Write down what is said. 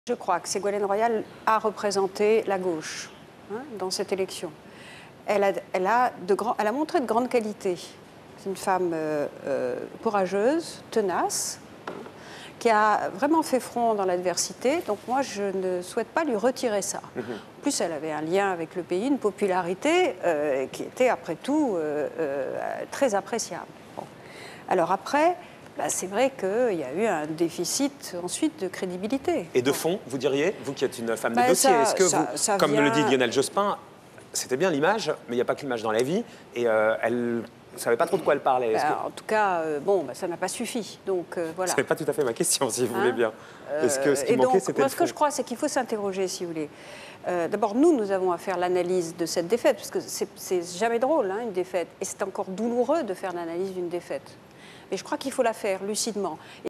Je crois que Ségolène Royal a représenté la gauche dans cette élection. Elle a montré de grandes qualités. C'est une femme courageuse, tenace, qui a vraiment fait front dans l'adversité. Donc moi, je ne souhaite pas lui retirer ça. En plus, elle avait un lien avec le pays, une popularité qui était, après tout, très appréciable. Bon. Alors après, c'est vrai qu'il y a eu un déficit ensuite de crédibilité. Et de fond, vous diriez, vous qui êtes une femme de dossier, est-ce que vous, comme me le dit Lionel Jospin, c'était bien l'image, mais il n'y a pas que l'image dans la vie, et elle ne savait pas trop de quoi elle parlait. En tout cas, ça n'a pas suffi. Donc voilà. Ce n'est pas tout à fait ma question, si vous voulez bien. Est-ce que ce qui manquait, c'était le fond? Ce que je crois, c'est qu'il faut s'interroger, si vous voulez. D'abord, nous avons à faire l'analyse de cette défaite, parce que c'est jamais drôle, une défaite. Et c'est encore douloureux de faire l'analyse d'une défaite. Mais je crois qu'il faut la faire lucidement.